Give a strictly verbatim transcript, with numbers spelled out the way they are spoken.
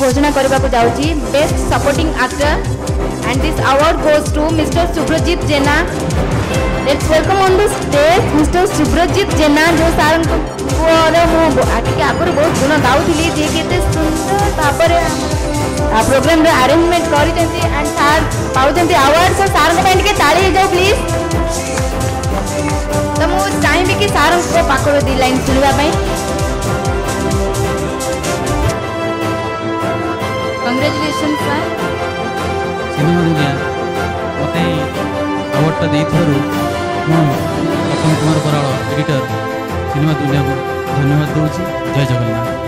घोषणा करने को जाऊँगी best supporting actor and this award goes to mister Subrajit Jena. Let's welcome on the stage mister Subrajit Jena जो सार को आगुरी बहुत गुण गाँली जी के सुंदर भाव प्रोग्राम अरेंजमेंट कर एंड सार पाँच अवार्ड सो सार के ताली जाओ प्लीज। तो मुझे चाहिए कि सार को पाखर दी लाइन शुणापी कंग्रेचुलेशन सर। सिनेमा दुनिया मत अवार्डटा प्रथम कुमार बराड़ एडिटर सिनेमा दुनिया को धन्यवाद दूसरी। जय जगन्नाथ।